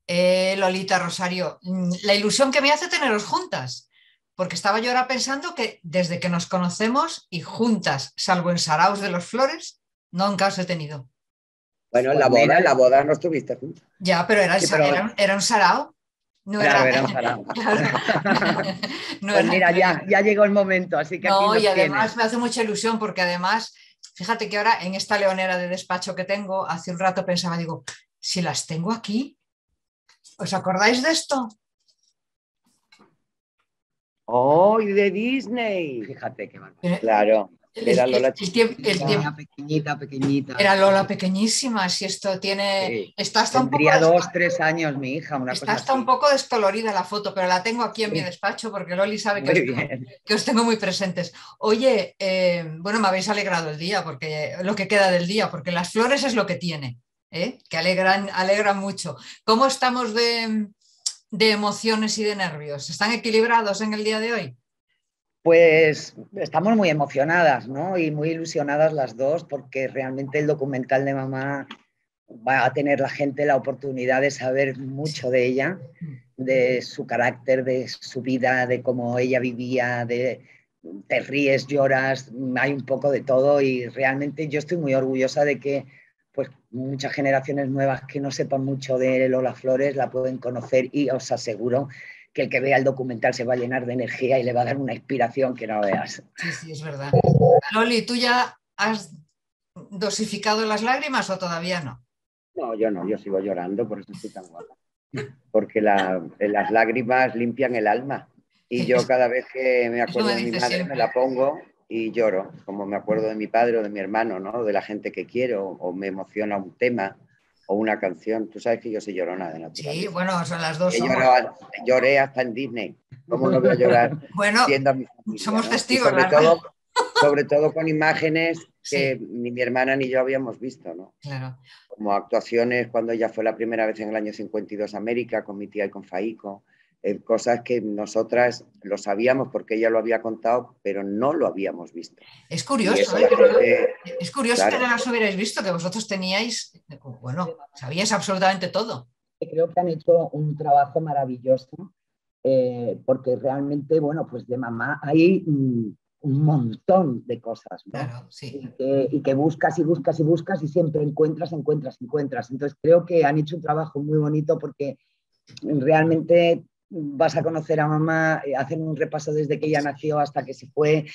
Lolita Rosario, la ilusión que me hace teneros juntas, porque estaba yo ahora pensando que desde que nos conocemos y juntas, salvo en Saraos de los Flores, nunca os he tenido. Bueno, Pues en mira, la boda no estuviste juntos. Ya, pero sí, pero era un sarao, no claro, era, era un sarao. claro, no Pues era, mira, ya llegó el momento, así que aquí no, y nos además tienes. me hace mucha ilusión porque además, fíjate que ahora en esta leonera de despacho que tengo, hace un rato pensaba, digo, si las tengo aquí, ¿os acordáis de esto? ¡Oh, y de Disney! Fíjate qué El, barbaridad. Claro, que era Lola el chiquitita. tiempo, Pequeñita, pequeñita, pequeñita. era Lola pequeñísima, si esto tiene, Sí. está hasta un poco Tendría 2, 3 años mi hija, una está cosa hasta un así. poco descolorida la foto, pero la tengo aquí en mi Sí, despacho porque Loli sabe muy bien. que os tengo muy presentes. Oye, bueno, me habéis alegrado el día, porque lo que queda del día, porque las flores es lo que tiene, que alegran mucho. ¿Cómo estamos de emociones y de nervios? ¿Están equilibrados en el día de hoy? Pues estamos muy emocionadas, ¿no? Y muy ilusionadas las dos, porque realmente el documental de mamá va a tener la gente la oportunidad de saber mucho de ella, de su carácter, de su vida, de cómo ella vivía, de te ríes, lloras, hay un poco de todo y realmente yo estoy muy orgullosa de que pues muchas generaciones nuevas que no sepan mucho de Lola Flores la pueden conocer y os aseguro que el que vea el documental se va a llenar de energía y le va a dar una inspiración que no veas. Sí, sí, es verdad. Loli, ¿tú ya has dosificado las lágrimas o todavía no? No, yo no, yo sigo llorando, por eso estoy tan guapa. Porque las lágrimas limpian el alma. Y yo cada vez que me Eso acuerdo me de mi dice madre me siempre. la pongo y lloro, como me acuerdo de mi padre o de mi hermano, ¿no? De la gente que quiero, o me emociona un tema o una canción. Tú sabes que yo soy llorona de Sí, naturaleza. bueno, son las dos He somos. llorado, lloré hasta en Disney. ¿Cómo no voy a llorar Bueno, viendo a mi familia, somos ¿no? Y testigos, las... sobre todo con imágenes que Sí, ni mi hermana ni yo habíamos visto, ¿no? claro. Como actuaciones cuando ella fue la primera vez en el año 52 a América, con mi tía y con Faico, cosas que nosotras lo sabíamos porque ella lo había contado, pero no lo habíamos visto. Es Y curioso, eso ¿eh? la gente, Es curioso que no claro, las hubierais visto, que vosotros teníais, bueno, sabíais absolutamente todo. Creo que han hecho un trabajo maravilloso porque realmente, bueno, pues de mamá hay un montón de cosas, ¿no? Claro, sí. Y que buscas y buscas y buscas y siempre encuentras, encuentras, encuentras. Entonces creo que han hecho un trabajo muy bonito porque realmente vas a conocer a mamá, hacen un repaso desde que ella nació hasta que se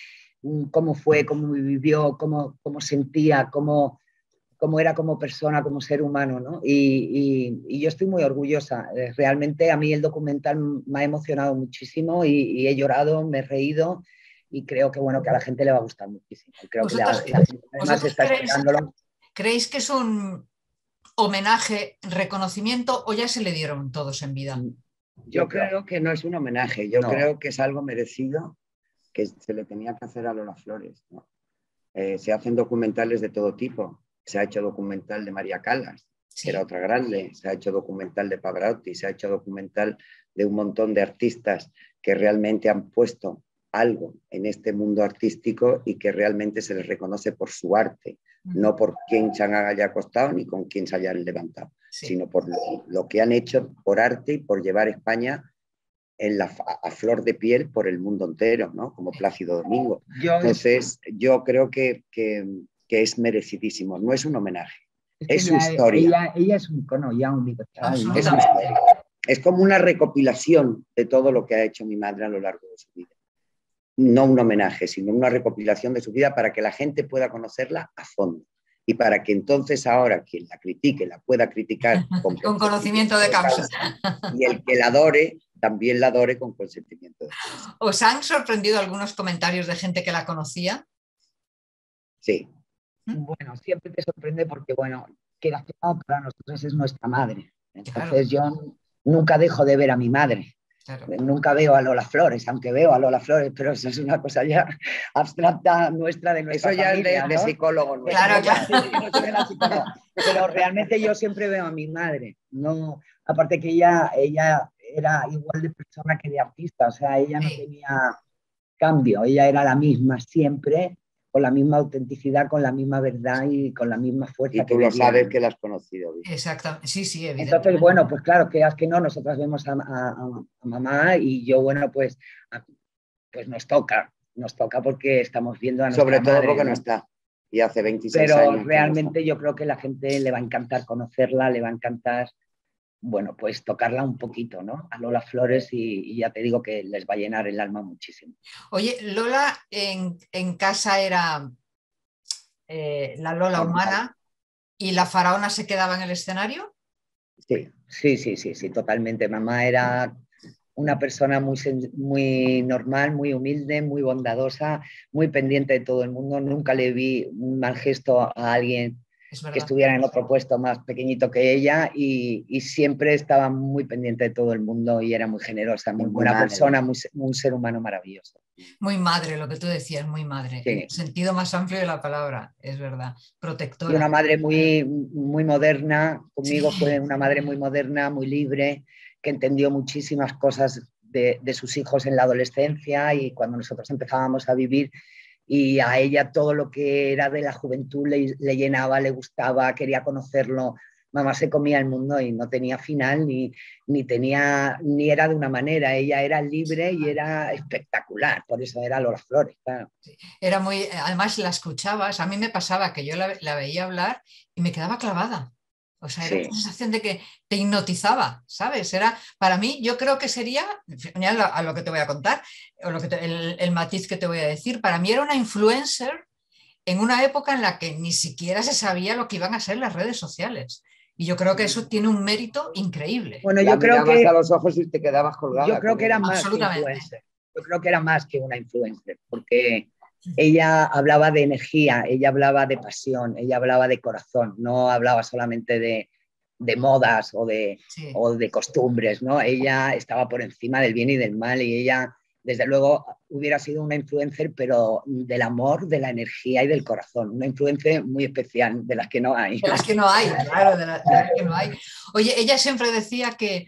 fue, cómo vivió, cómo sentía, cómo era como persona, como ser humano, ¿no? Y yo estoy muy orgullosa. Realmente a mí el documental me ha emocionado muchísimo y he llorado, me he reído y creo que, bueno, que a la gente le va a gustar muchísimo. Creo que ¿Vosotros, la gente además vosotros está esperándolo. creéis que es un homenaje, reconocimiento o ya se le dieron todos en vida? yo creo que no es un homenaje, yo No, creo que es algo merecido que se le tenía que hacer a Lola Flores, ¿no? Se hacen documentales de todo tipo. Se ha hecho documental de María Callas, que era Sí. otra grande. Se ha hecho documental de Pavarotti. Se ha hecho documental de un montón de artistas que realmente han puesto algo en este mundo artístico y que realmente se les reconoce por su arte, no por quién se haya acostado ni con quién se hayan levantado, Sí. sino por lo que han hecho por arte y por llevar España a flor de piel por el mundo entero, ¿no? Como Plácido Domingo. yo Entonces, yo creo que es merecidísimo, no es un homenaje, es que es su historia, ella es un icono ya universal, ¿no? es su Absolutamente. historia. Es como una recopilación de todo lo que ha hecho mi madre a lo largo de su vida. No un homenaje, sino una recopilación de su vida para que la gente pueda conocerla a fondo. Y para que entonces ahora quien la critique la pueda criticar con Con conocimiento consentimiento de de causa. causa y el que la adore también la adore con consentimiento de causa. ¿Os han sorprendido algunos comentarios de gente que la conocía? Sí, Bueno, siempre te sorprende porque, bueno, quieras que no, para nosotros es nuestra madre. Claro, Entonces yo nunca dejo de ver a mi madre. claro. Nunca veo a Lola Flores, aunque veo a Lola Flores, pero eso es una cosa ya abstracta nuestra de nuestra eso ya familia, es de ¿no? psicólogo Eso Claro, nuestro. ya claro. no soy de la psicóloga. Pero realmente yo siempre veo a mi madre. No, aparte que ella era igual de persona que de artista, o sea, ella no Sí, tenía cambio, ella era la misma siempre, con la misma autenticidad, con la misma verdad y con la misma fuerza. Y tú lo sabes que la has conocido bien. Exactamente, sí, sí, evidentemente. Entonces, bueno, pues claro, que no, nosotras vemos a mamá y yo, bueno, pues nos toca porque estamos viendo a nuestra Sobre todo madre, porque ¿no? no está, y hace 26 Pero años. realmente yo creo que a la gente le va a encantar conocerla, le va a encantar, bueno, pues tocarla un poquito, ¿no? A Lola Flores y ya te digo que les va a llenar el alma muchísimo. Oye, Lola en casa era la Lola humana y la faraona se quedaba en el escenario. Sí, totalmente. Mamá era una persona muy normal, muy humilde, muy bondadosa, muy pendiente de todo el mundo. Nunca le vi un mal gesto a alguien que estuviera en otro puesto más pequeñito que ella y siempre estaba muy pendiente de todo el mundo y era muy generosa, muy buena persona, un ser humano maravilloso. Muy madre, lo que tú decías, muy madre, Sí. en el sentido más amplio de la palabra, es verdad, protectora. Y una madre muy moderna, conmigo fue una madre muy moderna, muy libre, que entendió muchísimas cosas de sus hijos en la adolescencia y cuando nosotros empezábamos a vivir, y a ella todo lo que era de la juventud le llenaba, le gustaba, quería conocerlo. Mamá se comía el mundo y no tenía final ni era de una manera, ella era libre y era espectacular, por eso era Lola Flores, claro. Era muy, además la escuchabas, a mí me pasaba que yo la veía hablar y me quedaba clavada. O sea, era una sensación de que te hipnotizaba, ¿sabes? Era, para mí, yo creo que sería, a lo que te voy a contar, o el matiz que te voy a decir, para mí era una influencer en una época en la que ni siquiera se sabía lo que iban a ser las redes sociales. Y yo creo que eso tiene un mérito increíble. Bueno, yo creo que a los ojos y te quedabas colgada. Yo creo que era más que influencer. Yo creo que era más que una influencer, porque ella hablaba de energía, ella hablaba de pasión, ella hablaba de corazón, no hablaba solamente de modas o de costumbres, ¿no? Ella estaba por encima del bien y del mal y ella, desde luego, hubiera sido una influencer, pero del amor, de la energía y del corazón. Una influencer muy especial, de las que no hay. De las que no hay, claro, de las que no hay. Oye, ella siempre decía que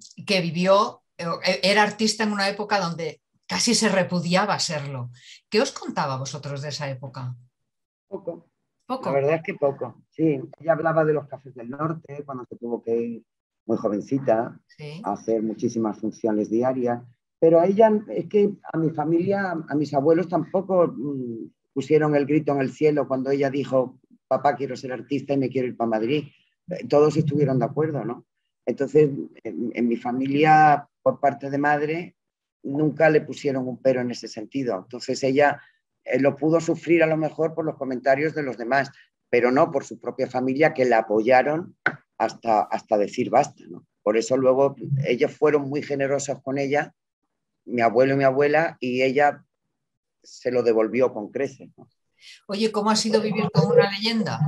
vivió, era artista en una época donde casi se repudiaba serlo. ¿Qué os contaba a vosotros de esa época? Poco. Poco. La verdad es que poco. Sí, ella hablaba de los cafés del norte, cuando se tuvo que ir muy jovencita, sí, a hacer muchísimas funciones diarias, pero a ella, es que a mi familia, a mis abuelos tampoco pusieron el grito en el cielo cuando ella dijo, papá, quiero ser artista y me quiero ir para Madrid. Todos estuvieron de acuerdo, ¿no? Entonces, en mi familia, por parte de madre, nunca le pusieron un pero en ese sentido. Entonces ella lo pudo sufrir a lo mejor por los comentarios de los demás, pero no por su propia familia, que la apoyaron hasta decir basta, ¿no? Por eso luego ellos fueron muy generosos con ella, mi abuelo y mi abuela, y ella se lo devolvió con creces, ¿no? Oye, ¿cómo ha sido vivir con una leyenda?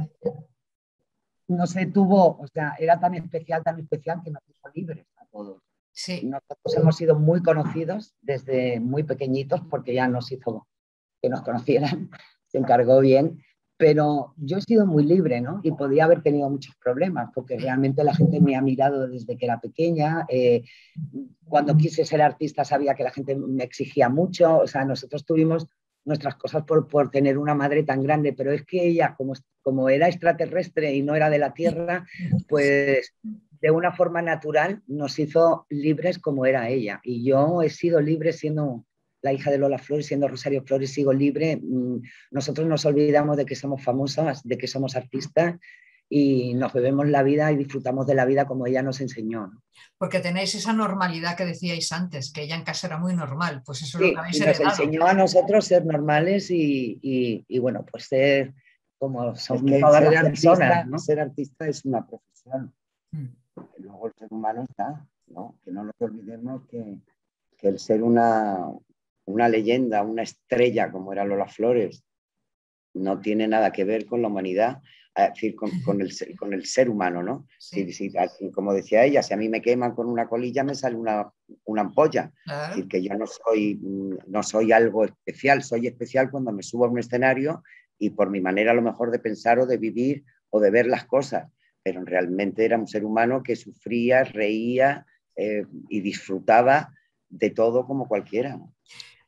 No se o sea, era tan especial que nos hizo libres a todos. Sí. Nosotros hemos sido muy conocidos desde muy pequeñitos porque ya nos hizo que nos conocieran, se encargó bien, pero yo he sido muy libre, ¿no? Y podía haber tenido muchos problemas porque realmente la gente me ha mirado desde que era pequeña. Cuando quise ser artista sabía que la gente me exigía mucho, o sea, nosotros tuvimos nuestras cosas por tener una madre tan grande, pero es que ella, como era extraterrestre y no era de la Tierra, pues de una forma natural nos hizo libres como era ella. Y yo he sido libre siendo la hija de Lola Flores, siendo Rosario Flores, sigo libre. Nosotros nos olvidamos de que somos famosas, de que somos artistas y nos bebemos la vida y disfrutamos de la vida como ella nos enseñó, ¿no? Porque tenéis esa normalidad que decíais antes, que ella en casa era muy normal, pues eso es lo que habéis y nos heredado. enseñó a nosotros ser normales y bueno, pues ser como son es que todas las personas, ¿no? Ser artista es una profesión. Luego el ser humano está, ¿no? Que no nos olvidemos que el ser una leyenda, una estrella como era Lola Flores, no tiene nada que ver con la humanidad, es decir, con el ser humano, ¿no? Sí. Si, como decía ella, si a mí me queman con una colilla me sale una ampolla. Claro. Es decir, que yo no soy algo especial, soy especial cuando me subo a un escenario y por mi manera a lo mejor de pensar o de vivir o de ver las cosas, pero realmente era un ser humano que sufría, reía y disfrutaba de todo como cualquiera, ¿no?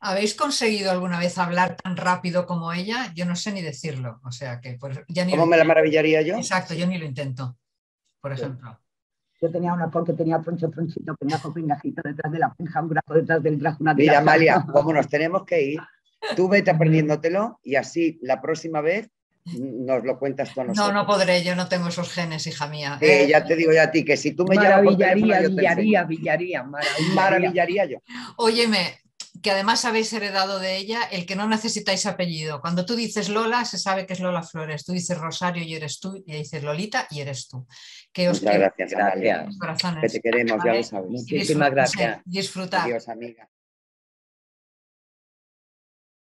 ¿Habéis conseguido alguna vez hablar tan rápido como ella? Yo no sé ni decirlo, o sea que ya ni ¿Cómo me la maravillaría yo? Exacto, yo ni lo intento, por ejemplo. Yo tenía un actor que tenía tronchito, pingajito detrás de la pinja, un grajo detrás del grajo, una Mira, tira. Amalia, como nos tenemos que ir, tú vete aprendiéndotelo y así la próxima vez nos lo cuentas tú a nosotros. No, no podré, yo no tengo esos genes, hija mía. Ya te digo yo a ti que si tú me llamas por teléfono, yo te enseño. Maravillaría yo. Óyeme, que además habéis heredado de ella el que no necesitáis apellido. Cuando tú dices Lola, se sabe que es Lola Flores. Tú dices Rosario y eres tú, y dices Lolita y eres tú. Que os Muchas gracias, Amalia. corazones, Que te queremos, ¿vale? ya lo sabes. Muchísimas gracias. Disfrutar. Adiós, amiga.